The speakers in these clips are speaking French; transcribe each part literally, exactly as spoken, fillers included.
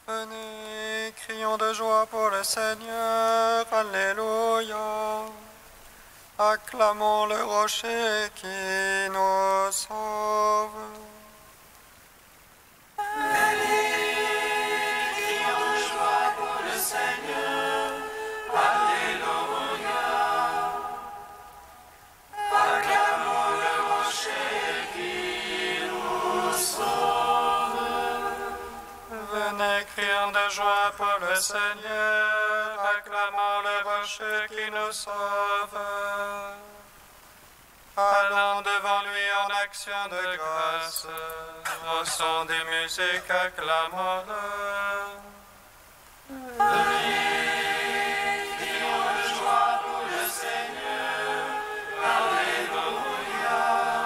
Venez, crions de joie pour le Seigneur, Alléluia. Acclamons le rocher qui nous sauve. Venez, crions de joie pour le Seigneur, Alléluia. Acclamons le rocher qui nous sauve. Venez, crions de joie pour le Seigneur, acclamons le rocher qui nous sauve. Allons devant lui en action de grâce, au son des musiques, acclamons-le. Venez, crions de joie pour le Seigneur, Alléluia.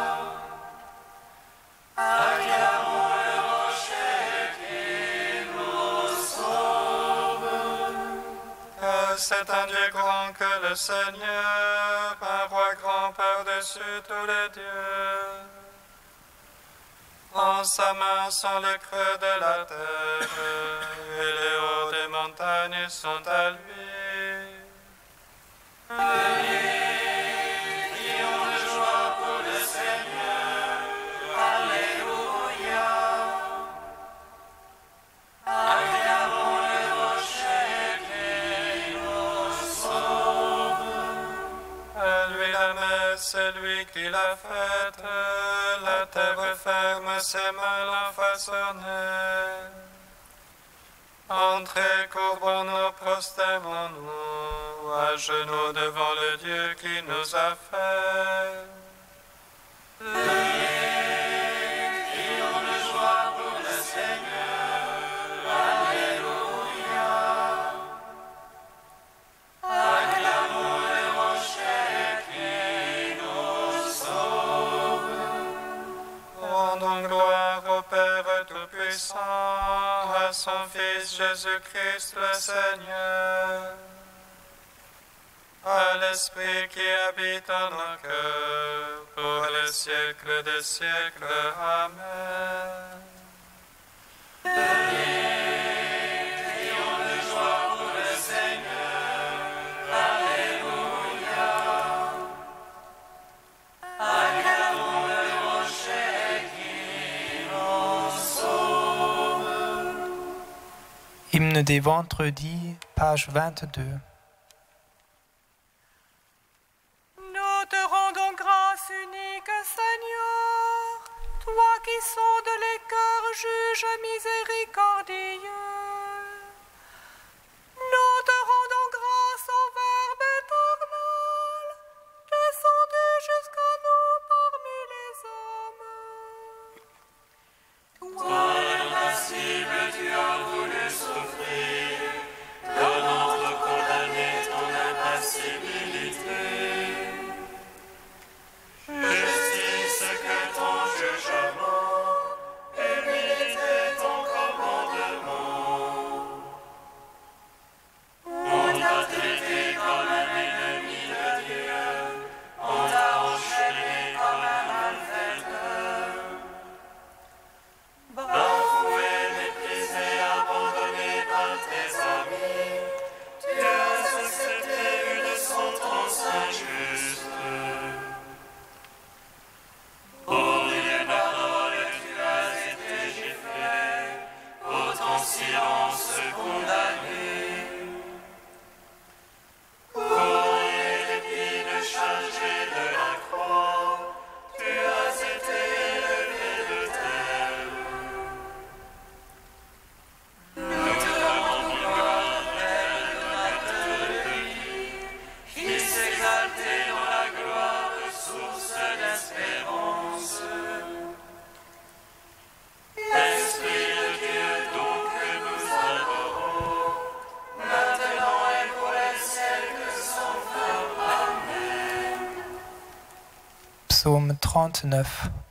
Acclamons le rocher qui nous sauve. Que c'est un Dieu grand que le Seigneur, un roi grand par-dessus tous les dieux. En sa main sont les creux de la terre, et les hauts des montagnes sont à lui. Venez, crions de joie pour le Seigneur, Alléluia. Acclamons le rocher qui nous sauve. À lui la messe, c'est lui qui l'a faite, la terre ferme, ses mains l'ont façonnée. Entrez, courbons-nous, prosternons-nous, à genoux devant le Dieu qui nous a fait. Venez, crions de joie pour le Seigneur, Alléluia. Acclamons le rocher qui nous sauve. Rendons gloire au Père Tout-Puissant, à son Fils Jésus-Christ le Seigneur, à l'Esprit qui habite en nos cœurs, pour les siècles des siècles. Amen. Venez, crions de joie pour le Seigneur, Alléluia. Acclamons le rocher qui nous sauve. Hymne des vendredis, page vingt-deux. Nous te rendons grâce unique, Seigneur, toi qui sondes les cœurs, juge miséricordieux. Nous te rendons grâce au Verbe éternel, descendu jusqu'à nous parmi les hommes. Toi, l'impassible, tu as voulu souffrir, donnant aux condamnés ton impassibilité. Justice que ton jugement, humilité ton commandement. On t'a traité comme un ennemi de Dieu, on t'a enchaîné comme un malfaiteur. Bafoué, méprisé, abandonné par tes amis, tu as accepté une sentence injuste. Pour une parole, tu as été giflé, pour ton silence condamné. Pour l'épine chargée de la croix, tu as été élevé de terre. Nous te rendons gloire, Père donateur de vie, Fils exalté dans la gloire, source d'espérance. Esprit de Dieu, donc que nous adorons, maintenant et pour les siècles sans fin. Amen. Psaume trente-neuf.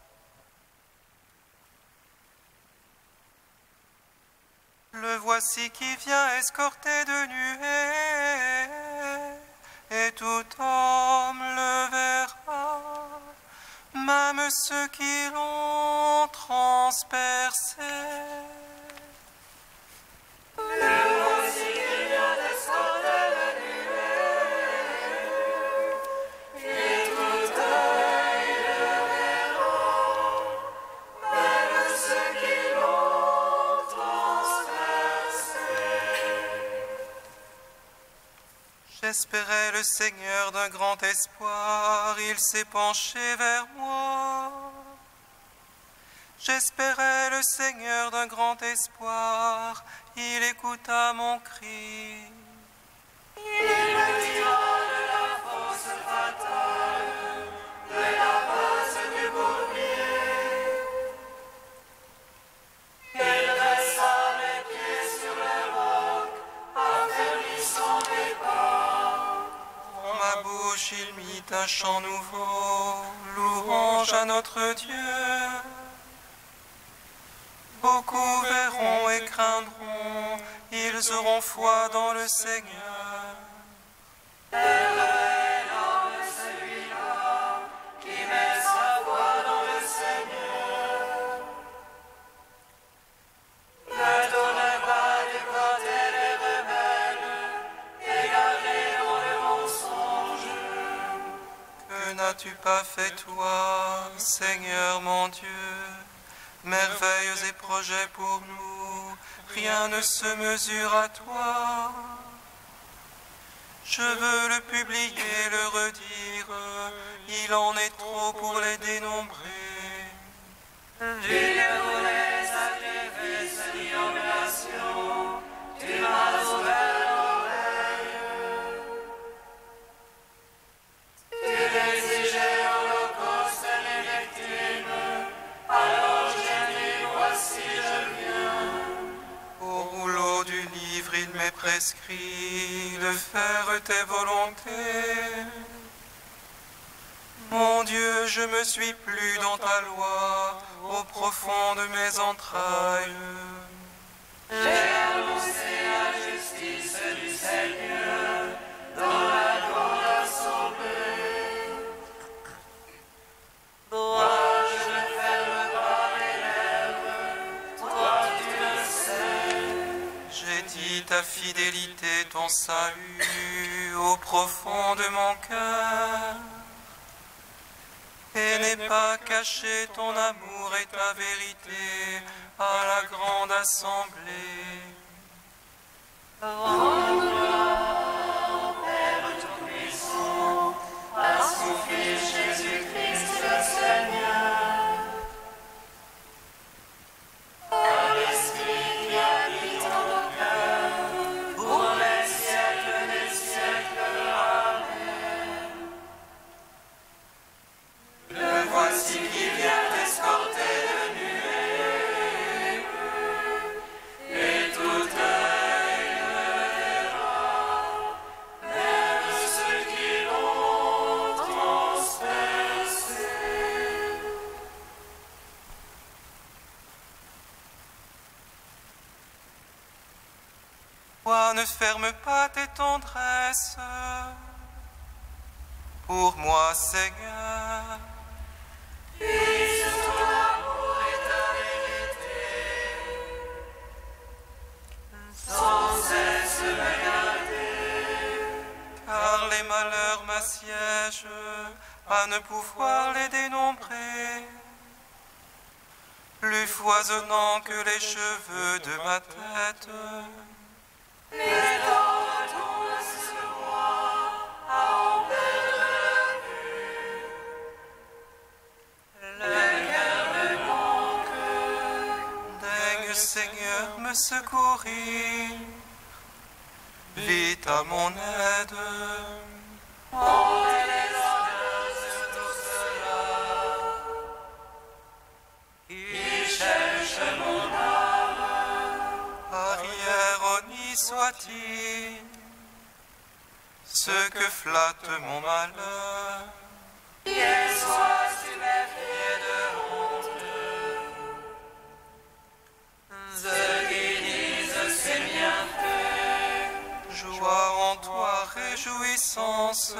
Le voici qui vient escorté de nuées, et tout homme le verra, même ceux qui l'ont transpercé. J'espérais le Seigneur d'un grand espoir, il s'est penché vers moi. J'espérais le Seigneur d'un grand espoir, il écouta mon cri. Il me tira de la fosse fatale, de la base du bourbier. Il dressa mes pieds sur le roc, affaiblissant mes pas. En ma bouche il mit un chant nouveau, louange à notre Dieu. Beaucoup verront et craindront, ils auront foi dans le Seigneur. Heureux est l'homme celui-là qui met sa foi dans le Seigneur. Ne tourne pas du côté des rebelles, égarés dans le mensonge. Que n'as-tu pas fait toi, Seigneur mon Dieu? Merveilles et projets pour nous, rien ne se mesure à toi. Je veux le publier, le redire, il en est trop pour les dénombrer. Dieu voulait sacrifice d'immolation, tu m'as ouvert l'oreille. Tu exigeais holocauste et victimes, alors j'ai dit voici je viens. Au rouleau du livre il m'est prescrit de faire tes volontés. Mon Dieu, je me suis plu dans ta loi, au profond de mes entrailles. J'ai annoncé la justice du Seigneur dans la grande assemblée. Toi, je ne ferme pas mes lèvres, toi tu le sais. J'ai dit ta fidélité, ton salut, au profond de mon cœur. Et n'aie pas caché ton amour et ta vérité à la grande assemblée. Rends gloire au Père Tout-Puissant, à son Fils Jésus-Christ le Seigneur. À l'Esprit qui habite en nos cœurs, pour les siècles des siècles. Amen. Le voici qui vient escorter de nuées, et toute œil le verra, même ceux qui l'ont transpercé. Toi, ne ferme pas tes tendresses pour moi, Seigneur. Puisse ton amour et ta vérité sans cesse me garder. Car les malheurs m'assiègent à ne pouvoir les dénombrer. Plus foisonnant que les cheveux de ma tête. Mes dents tombent sur moi à en perdre la vue. Le cœur me manque. Daigne, Seigneur, me secourir. Vite à mon aide. Honte les ordres de tout cela qui cherche mon âme. Arrière, honni soit-il, ce que flatte mon malheur. Qu'il soit stupéfié de honte. Ceux qui disent c'est bien fait. Joie en toi, réjouissance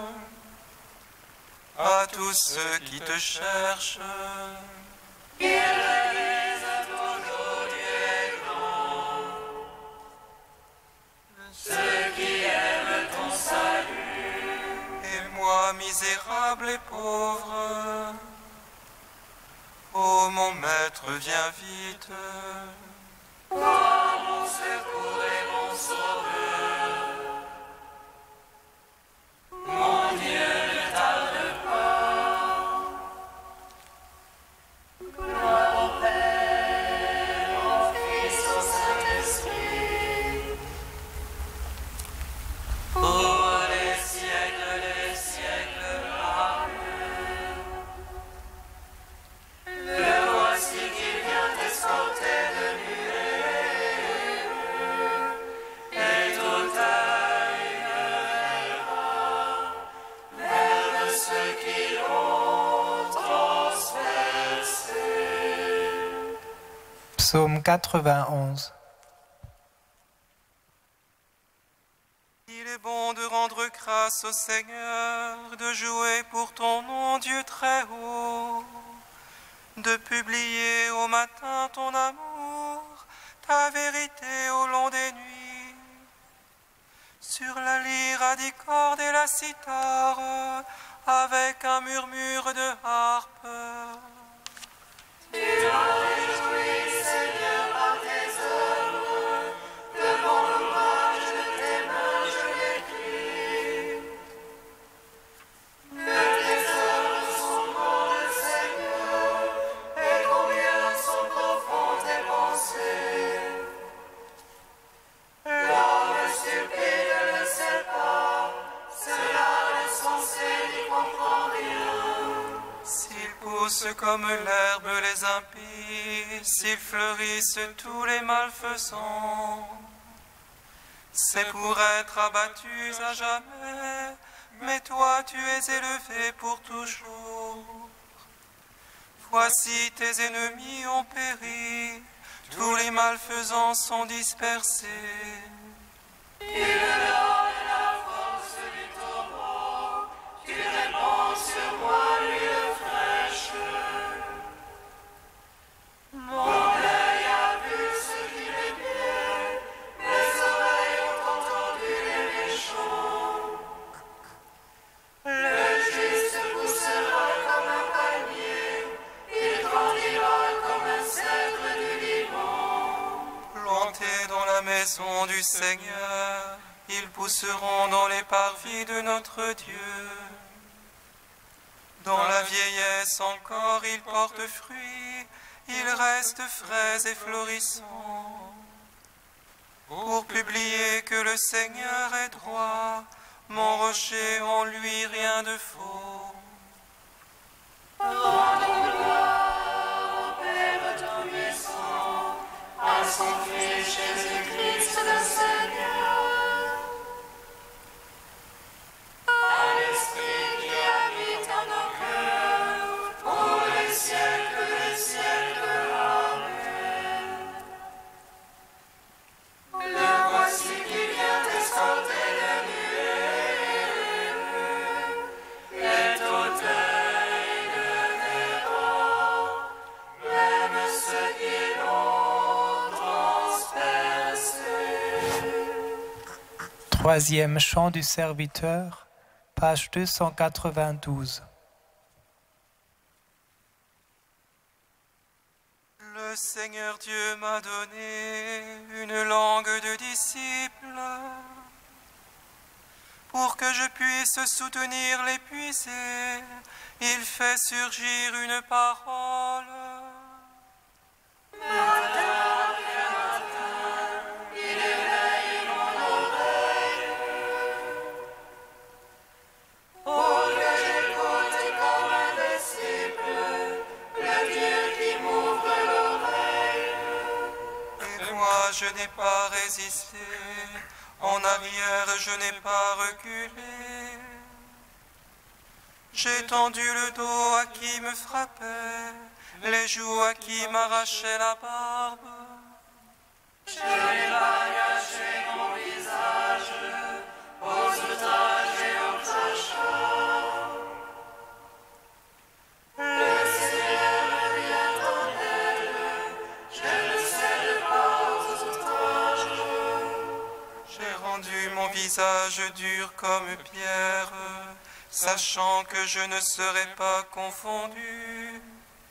à tous ceux qui te cherchent. Qu'ils le disent toujours, Dieu est grand. Ceux qui aiment ton salut. Et moi, misérable et pauvre, ô mon maître, viens vite. Toi, mon secours et mon sauveur. ceux qui l'ont transpercé. Psaume quatre-vingt-onze. Il est bon de rendre grâce au Seigneur, de jouer pour ton nom, Dieu très haut, de publier au matin ton amour, ta vérité au long des nuits. Sur la lyre à dix cordes et la cithare, avec un murmure de harpe. Tu as réjoui, Seigneur, par tes œuvres, devant l'ouvrage de tes mains je l'écris. Que tes œuvres sont grandes, Seigneur, et combien sont profondes tes pensées. L'homme stupide ne le sait pas, cela insensé n'y comprend rien. S'ils poussent comme l'herbe les impies, s'ils fleurissent tous les malfaisants, c'est pour être abattus à jamais, mais toi tu es élevé pour toujours. Voici tes ennemis ont péri, tous les malfaisants sont dispersés. Tu me donnes la force du tombeau, tu répands sur moi l'huile fraîche. Mon œil a vu ce qu'il est bien, mes oreilles ont entendu les méchants. Le juste poussera comme un palmier, il grandira comme un cèdre du Liban. Plantés dans la maison du Seigneur, ils pousseront dans les parvis de notre Dieu. Dans la vieillesse encore, ils portent fruit, ils restent frais et florissants. Pour publier que le Seigneur est droit, mon rocher en lui rien de faux. Rendons gloire au Père Tout-Puissant, à son Fils Jésus-Christ le Seigneur, à l'Esprit qui habite en nos cœurs, pour les siècles des siècles. Amen. Le voici qui vient escorter le nuée, les auteuils le verront, même ceux qui l'ont transpercé. Troisième chant du serviteur, page deux cent quatre-vingt-douze. Le Seigneur Dieu m'a donné une langue de disciple pour que je puisse soutenir l'épuisé. Il fait surgir une parole. Pour que j'écoute comme un disciple, le Dieu qui m'ouvre l'oreille. Et moi je n'ai pas résisté, en arrière je n'ai pas reculé. J'ai tendu le dos à qui me frappait, les joues à qui m'arrachait la barbe. Je n'ai pas caché mon visage aux outrages et aux crachats. Le Seigneur me vient en aide, je ne cède pas aux outrages. J'ai rendu mon visage dur comme pierre, sachant que je ne serai pas confondu.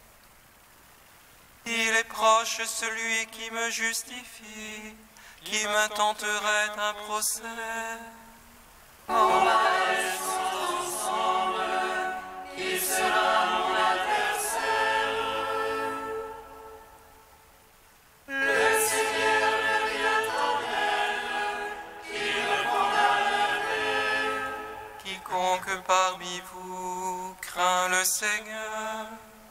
Il est proche celui qui me justifie, qui m'intenterait un procès. Mon mal sont ensemble, qui sera mon adversaire. Le Seigneur me vient en aide, qui me condamnerait. Quiconque parmi vous craint le Seigneur,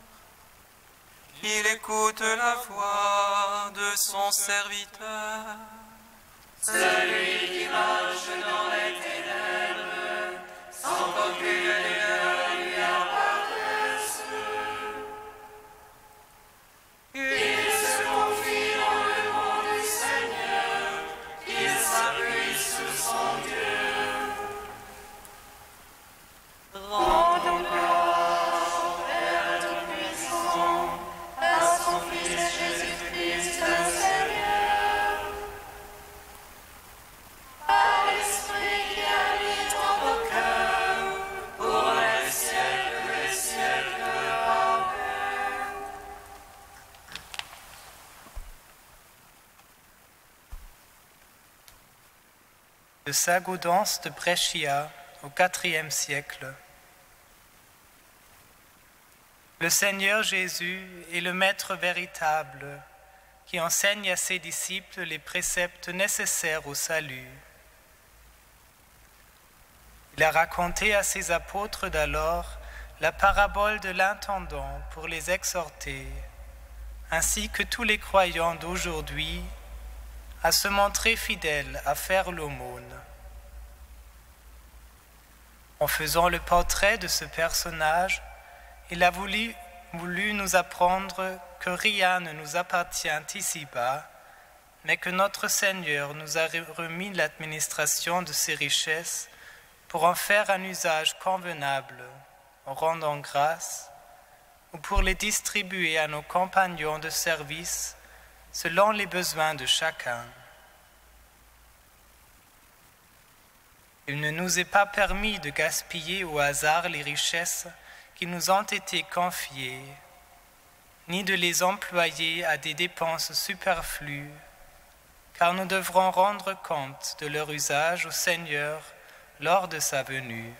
qu'il écoute la voix de son serviteur. Celui qui marche dans les ténèbres, sans qu'aucune lueur lui Rendons gloire au Père Tout-Puissant, à son Fils Jésus-Christ, le Seigneur, par l'Esprit qui habite en vos cœurs, pour les siècles des siècles. Amen. De Saint Gaudence de Brescia au quatrième siècle. Le Seigneur Jésus est le Maître véritable qui enseigne à ses disciples les préceptes nécessaires au salut. Il a raconté à ses apôtres d'alors la parabole de l'intendant pour les exhorter, ainsi que tous les croyants d'aujourd'hui, à se montrer fidèles à faire l'aumône. En faisant le portrait de ce personnage, il a voulu, voulu nous apprendre que rien ne nous appartient ici-bas, mais que notre Seigneur nous a remis l'administration de ses richesses pour en faire un usage convenable, en rendant grâce, ou pour les distribuer à nos compagnons de service selon les besoins de chacun. Il ne nous est pas permis de gaspiller au hasard les richesses qui nous ont été confiées, ni de les employer à des dépenses superflues, car nous devrons rendre compte de leur usage au Seigneur lors de sa venue.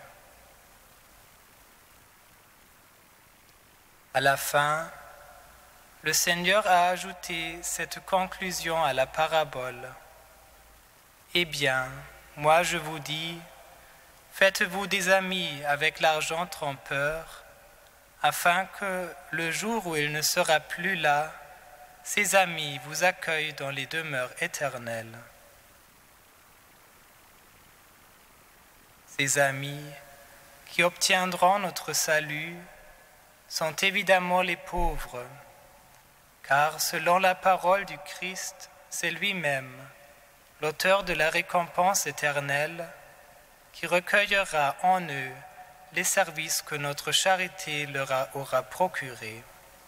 À la fin, le Seigneur a ajouté cette conclusion à la parabole. « Eh bien, moi je vous dis, faites-vous des amis avec l'argent trompeur, afin que, le jour où il ne sera plus là, ces amis vous accueillent dans les demeures éternelles. » Ces amis qui obtiendront notre salut sont évidemment les pauvres, car selon la parole du Christ, c'est lui-même, l'auteur de la récompense éternelle, qui recueillera en eux les services que notre charité leur aura procurés.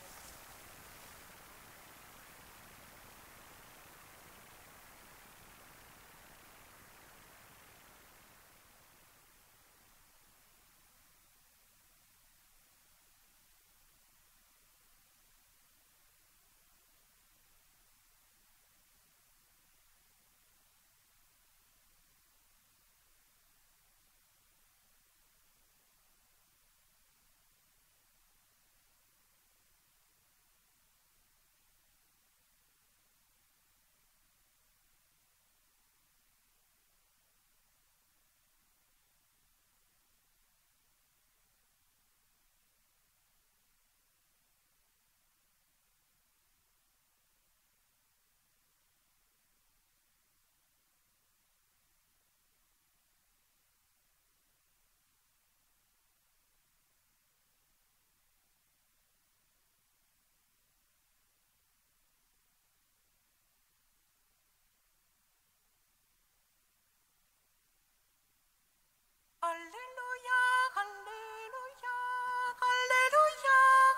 Alléluia, Alléluia, Alléluia,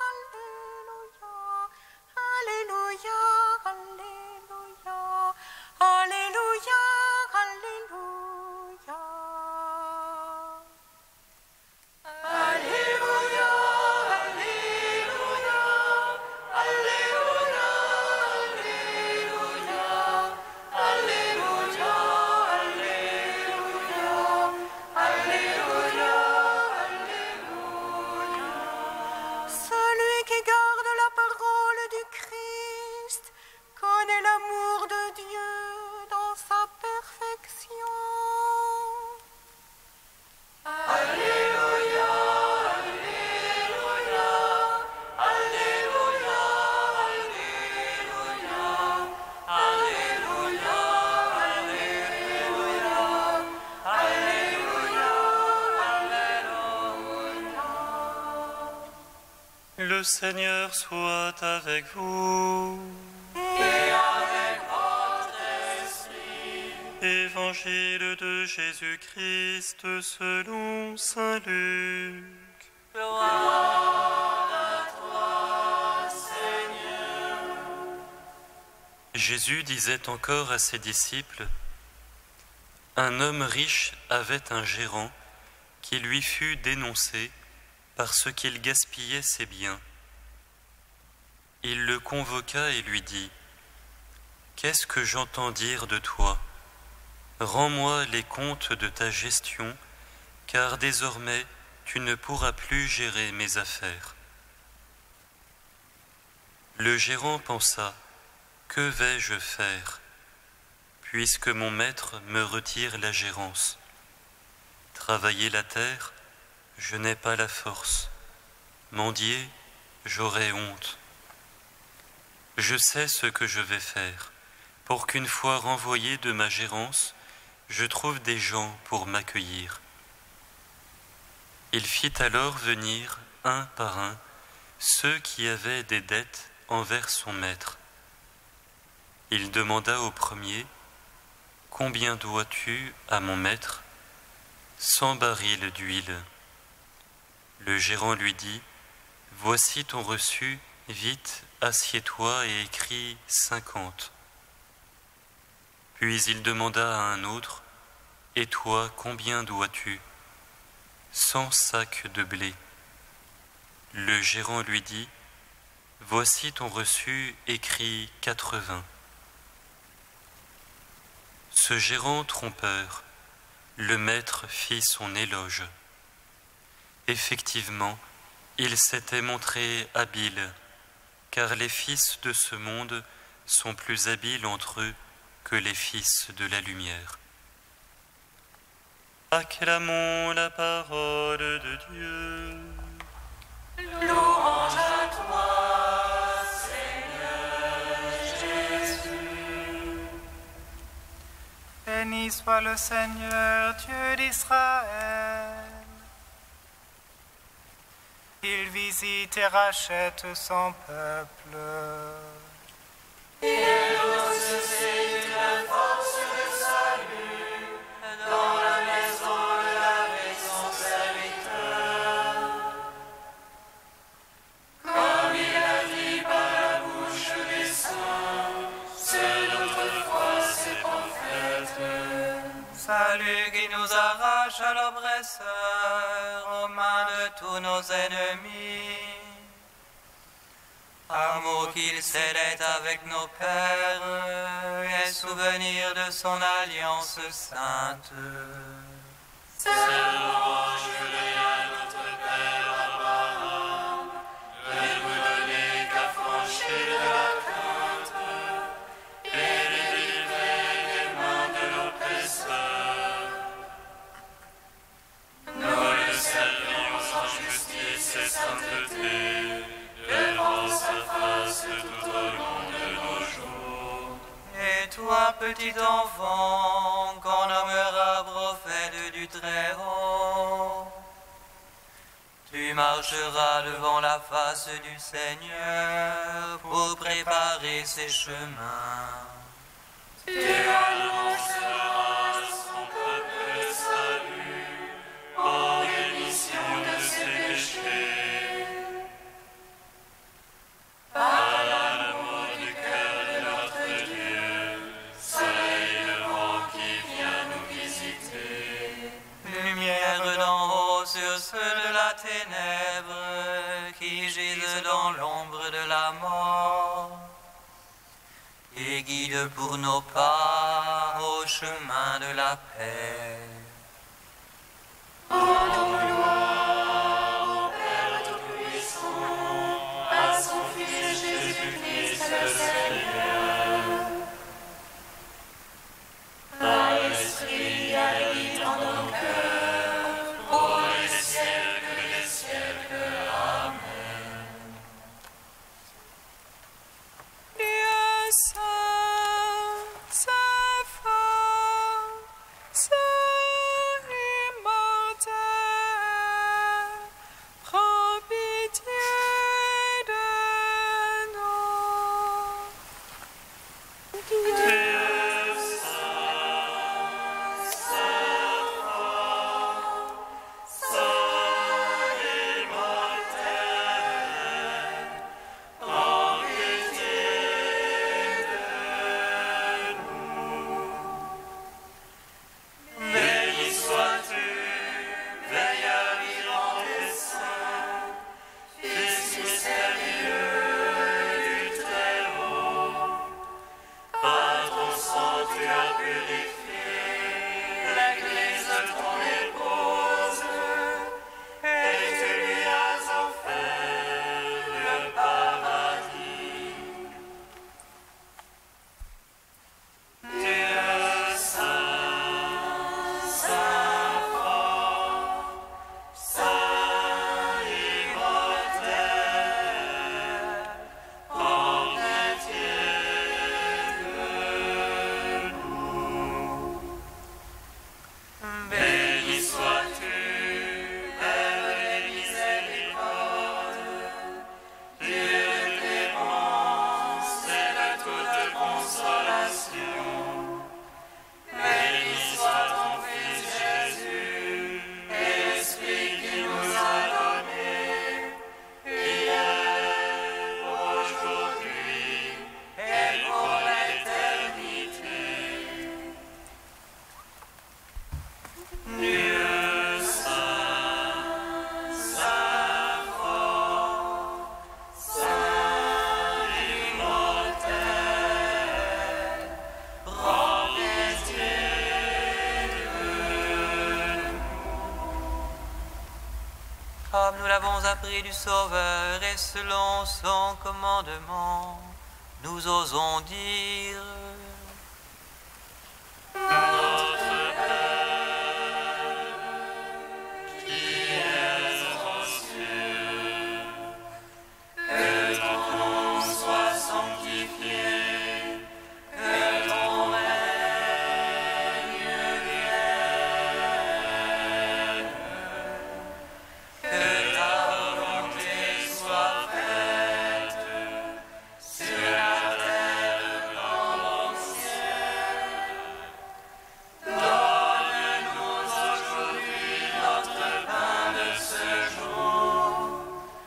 Alléluia, Alléluia, Alléluia, Alléluia, Alléluia. Alléluia, Alléluia, Alléluia, Alléluia, Alléluia, Alléluia. Celui qui garde la parole du Christ connaît l'amour de Dieu dans sa perfection. Alléluia, Alléluia, Alléluia, Alléluia, Alléluia, Alléluia, Alléluia. Le Seigneur soit avec vous. Et avec votre esprit. Évangile de Jésus-Christ selon saint Luc. Jésus disait encore à ses disciples, « Un homme riche avait un gérant qui lui fut dénoncé parce qu'il gaspillait ses biens. Il le convoqua et lui dit, « Qu'est-ce que j'entends dire de toi ? Rends-moi les comptes de ta gestion, car désormais tu ne pourras plus gérer mes affaires. » Le gérant pensa, « Que vais-je faire, puisque mon maître me retire la gérance ? Travailler la terre, je n'ai pas la force. Mendier, j'aurai honte. Je sais ce que je vais faire, pour qu'une fois renvoyé de ma gérance, je trouve des gens pour m'accueillir. » Il fit alors venir, un par un, ceux qui avaient des dettes envers son maître. Il demanda au premier, « Combien dois-tu à mon maître ? » Cent barils d'huile. Le gérant lui dit, « Voici ton reçu, vite, assieds-toi et écris cinquante. » Puis il demanda à un autre, « Et toi, combien dois-tu ? » Cent sacs de blé. Le gérant lui dit, « Voici ton reçu, écrit quatre-vingts. » Ce gérant trompeur, le maître fit son éloge. Effectivement, il s'était montré habile, car les fils de ce monde sont plus habiles entre eux que les fils de la lumière. Acclamons la parole de Dieu. Louange à toi, Seigneur Jésus. Béni soit le Seigneur, Dieu d'Israël. Il visite et rachète son peuple. Il nous suscite la force du salut dans la maison de avec son serviteur. Comme il a dit par la bouche des saints, c'est notre foi, ses prophètes. Salut qui nous arrache à l'oppresseur, aux mains de tous nos ennemis. Amour qu'il scellait avec nos pères, et souvenir de son alliance sainte. C'est louange à notre Père Abraham, de nous donner qu'affranchir de la crainte, et les délivrer des mains de l'oppresseur. Nous le servions en justice et sainteté, devant sa face tout au long de nos jours. Et toi, petit enfant, qu'on nommera prophète du Très-Haut, tu marcheras devant la face du Seigneur pour préparer ses chemins. Tu annonceras à son peuple le salut, en rémission de ses péchés. Par l'amour du cœur de notre Dieu, soleil levant qui vient nous visiter. Lumière d'en haut sur ceux de la ténèbre qui gisent dans l'ombre de la mort, et guide pour nos pas au chemin de la paix. À son Fils Jésus-Christ le Seigneur, par l'Esprit qui habite en nos cœurs, pour les siècles des siècles. Amen. Dieu saint, c'est fort, c'est immortel. avons appris du Sauveur et selon son commandement, nous osons dire Notre Père, qui es aux cieux, que ton nom soit sanctifié, que ton règne vienne, que ta volonté soit faite sur la terre comme au ciel. Donne-nous aujourd'hui notre pain de ce jour.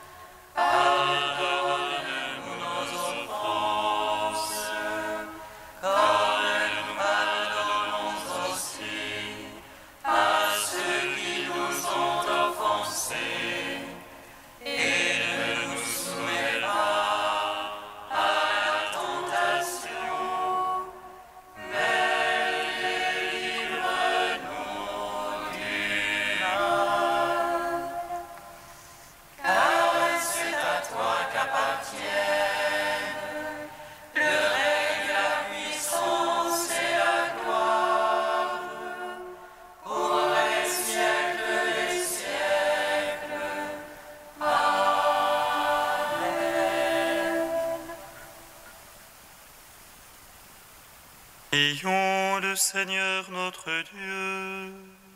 Pardonne-nous nos offenses, comme nous pardonnons aussi à ceux qui nous ont offensés. Et ne nous soumets pas à la tentation, mais délivre-nous du mal. Car c'est à toi qu'appartiennent le règne, la puissance et la gloire, pour les siècles des siècles. Ayons le Seigneur notre Dieu.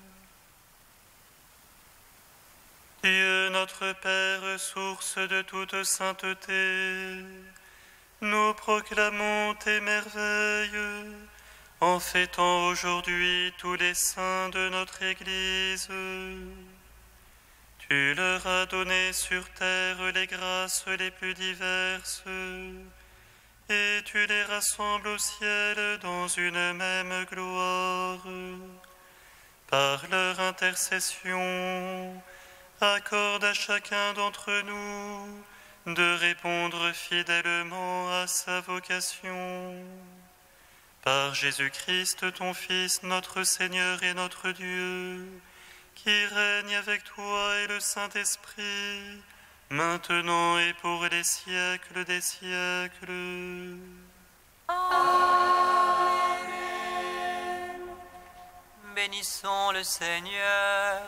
Dieu notre Père, source de toute sainteté, nous proclamons tes merveilles en fêtant aujourd'hui tous les saints de notre Église. Tu leur as donné sur terre les grâces les plus diverses, et tu les rassembles au ciel dans une même gloire. Par leur intercession, accorde à chacun d'entre nous de répondre fidèlement à sa vocation. Par Jésus-Christ, ton Fils, notre Seigneur et notre Dieu, qui règne avec toi et le Saint-Esprit, maintenant et pour les siècles des siècles. Amen. Bénissons le Seigneur.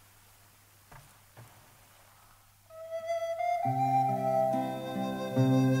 Amen.